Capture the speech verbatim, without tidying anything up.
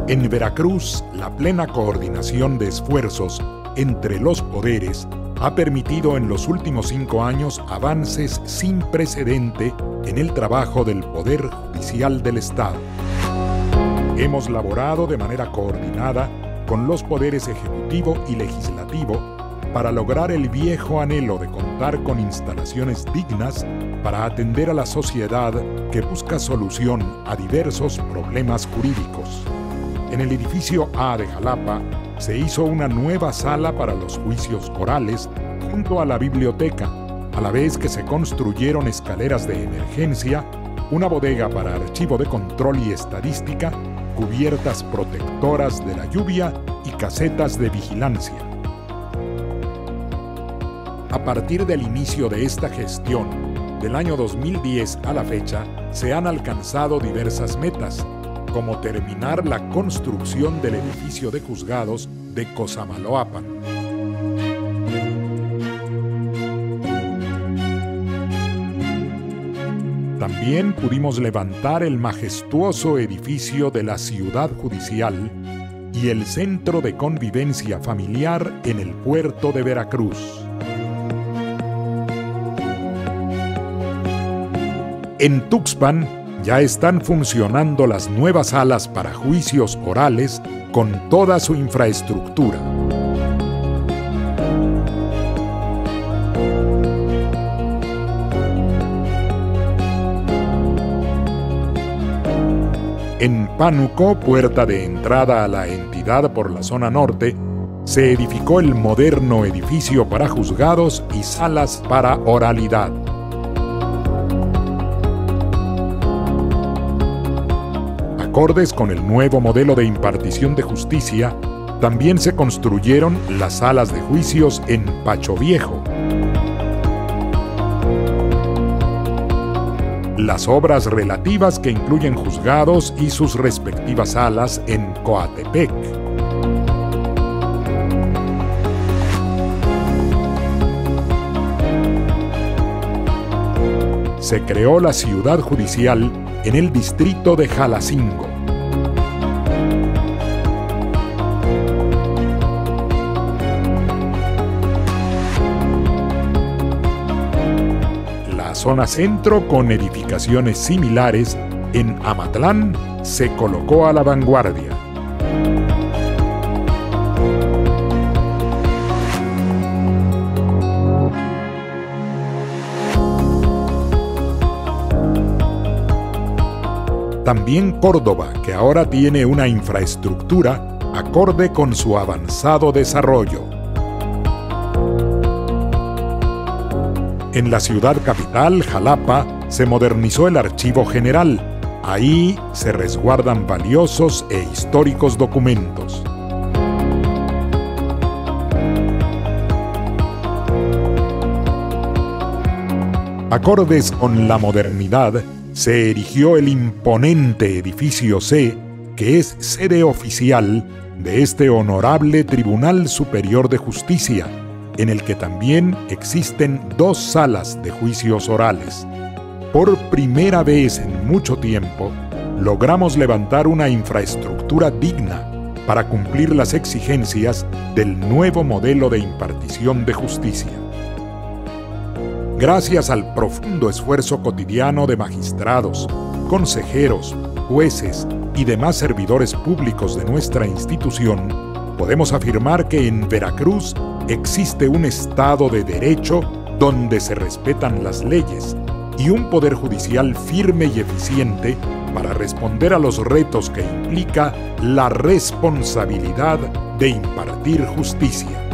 En Veracruz, la plena coordinación de esfuerzos entre los poderes ha permitido en los últimos cinco años avances sin precedente en el trabajo del Poder Judicial del Estado. Hemos laborado de manera coordinada con los poderes ejecutivo y legislativo para lograr el viejo anhelo de contar con instalaciones dignas para atender a la sociedad que busca solución a diversos problemas jurídicos. En el edificio A de Jalapa se hizo una nueva sala para los juicios orales junto a la biblioteca, a la vez que se construyeron escaleras de emergencia, una bodega para archivo de control y estadística, cubiertas protectoras de la lluvia y casetas de vigilancia. A partir del inicio de esta gestión, del año dos mil diez a la fecha, se han alcanzado diversas metas, como terminar la construcción del edificio de juzgados de Cosamaloapan. También pudimos levantar el majestuoso edificio de la Ciudad Judicial y el Centro de Convivencia Familiar en el puerto de Veracruz. En Tuxpan ya están funcionando las nuevas salas para juicios orales con toda su infraestructura. En Pánuco, puerta de entrada a la entidad por la zona norte, se edificó el moderno edificio para juzgados y salas para oralidad. Acordes con el nuevo modelo de impartición de justicia, también se construyeron las salas de juicios en Pacho Viejo. Las obras relativas que incluyen juzgados y sus respectivas salas en Coatepec. Se creó la Ciudad Judicial en el distrito de Jalacingo. La zona centro, con edificaciones similares, en Amatlán, se colocó a la vanguardia. También Córdoba, que ahora tiene una infraestructura acorde con su avanzado desarrollo. En la ciudad capital, Jalapa, se modernizó el Archivo General. Ahí se resguardan valiosos e históricos documentos. Acordes con la modernidad, se erigió el imponente edificio C, que es sede oficial de este honorable Tribunal Superior de Justicia, en el que también existen dos salas de juicios orales. Por primera vez en mucho tiempo, logramos levantar una infraestructura digna para cumplir las exigencias del nuevo modelo de impartición de justicia. Gracias al profundo esfuerzo cotidiano de magistrados, consejeros, jueces y demás servidores públicos de nuestra institución, podemos afirmar que en Veracruz existe un Estado de Derecho donde se respetan las leyes y un poder judicial firme y eficiente para responder a los retos que implica la responsabilidad de impartir justicia.